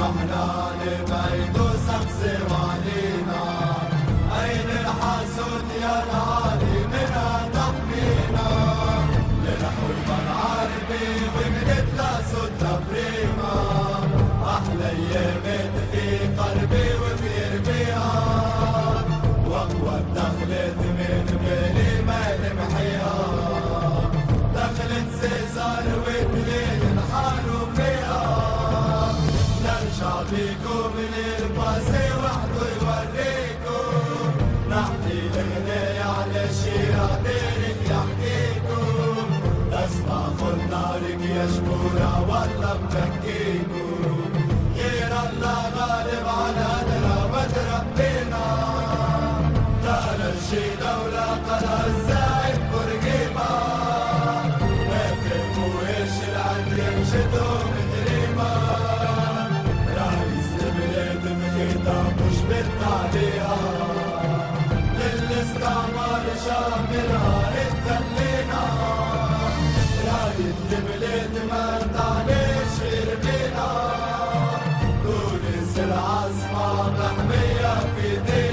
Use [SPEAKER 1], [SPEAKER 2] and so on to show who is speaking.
[SPEAKER 1] واحنا نبعد وسمس وعلينا، أين الحاسود يا العالي منها تحمينا، للحب العربي وبنتلاسد تبريما، أحلى أيام في قلبي وفي ربيعة، وأقوى دخلت من بالي ما تمحيها، دخلت سيزار وتلين الحاروا فيها، نرجع بيكم للباسي وحده يوريكم، نحكي الغناية على شيرة غيرك يحكيكم، اسمع خد نارك يا جبورة والله مبكيكم، غير الله غالب على قدرة وتربينا، دار الشي دولة قلع الزايد برقيبة، ما فهموا ايش العدل يمشدوا مدريمة، رئيس البلاد بخطاب مش بالتعليقة، للاستعمار شاملها اتخلينا، راية البلاد ما تعليش غير بينا، تونس العاصمة محمية في ايدينا.